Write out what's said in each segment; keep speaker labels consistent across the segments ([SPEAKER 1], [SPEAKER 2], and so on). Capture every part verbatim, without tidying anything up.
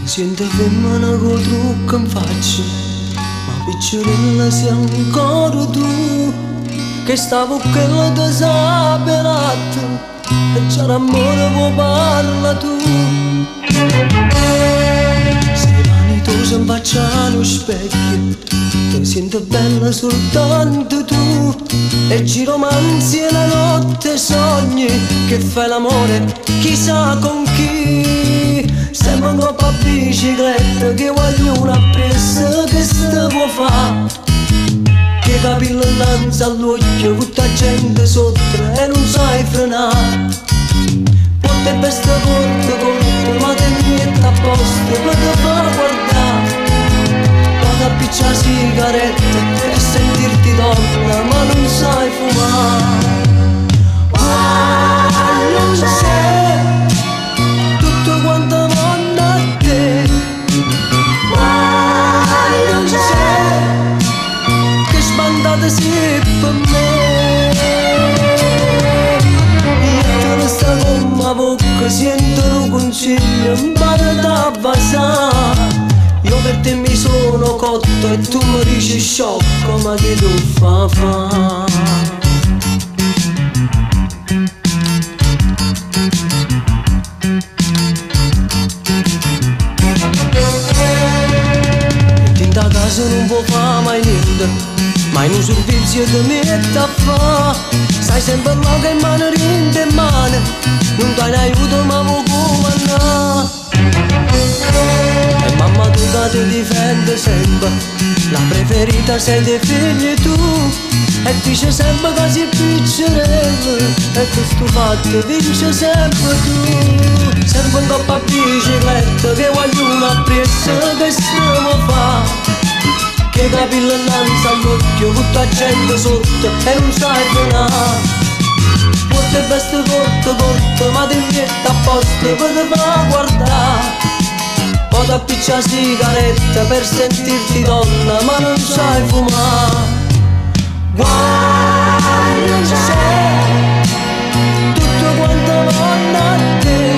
[SPEAKER 1] Sento femmina con trucco in faccia, ma piccerella sei ancora tu, che stavo quella ti saperato, e già l'amore può parla tu. Sei vanitosa in faccia allo specchio, ti sento bella soltanto tu, e ci romanzi e la notte sogni, che fai l'amore chissà con chi. Sembra un coppa a bicicletta che voglio una pressa che se può fa, che capillo innanzi all'occhio, tutta gente sotto e non sai frenare. Porte beste corte corte, ma te mette a posto per te far guardare. Vado a picciare sigarette per sentirti donna, ma non sai fumare. Voglio se tutto quanto vanno a te, voglio se che spandate sei per me. Io te lo sta con la bocca, sento un consiglio, impara da basare. Io per te mi sono cotto e tu mi dici sciocco, ma che tu fa fa? Da casa non può fare mai niente, ma in un servizio ti mette a fa. Sai sempre là che mano rinde in mano, non dai un aiuto ma vuoi comandare. E mamma tu che ti difende sempre, la preferita sei dei figli tu, e dice sempre che sei piccerello, e questo fatto vince sempre tu. Sempre un coppa a bicicletta che voglio una pressa che stiamo fa, che capillo innanzi all'occhio, tutta gente sotto e non sai frenare. Porte veste corte corte, ma ti mette a posto per te far guardare. Vado a picciare sigaretta per sentirti donna, ma non sai fumare. Guarda se tutto quanto vanno a te,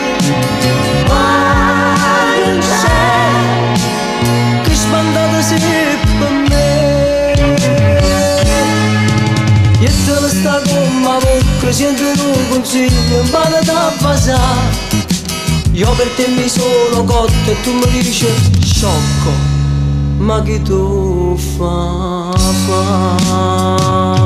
[SPEAKER 1] guarda se che spandata sei per me. Io te lo sta con la bocca, sento un consiglio, impara da basare. Io per te mi sono cotto e tu mi dici sciocco, ma che tu fa fa?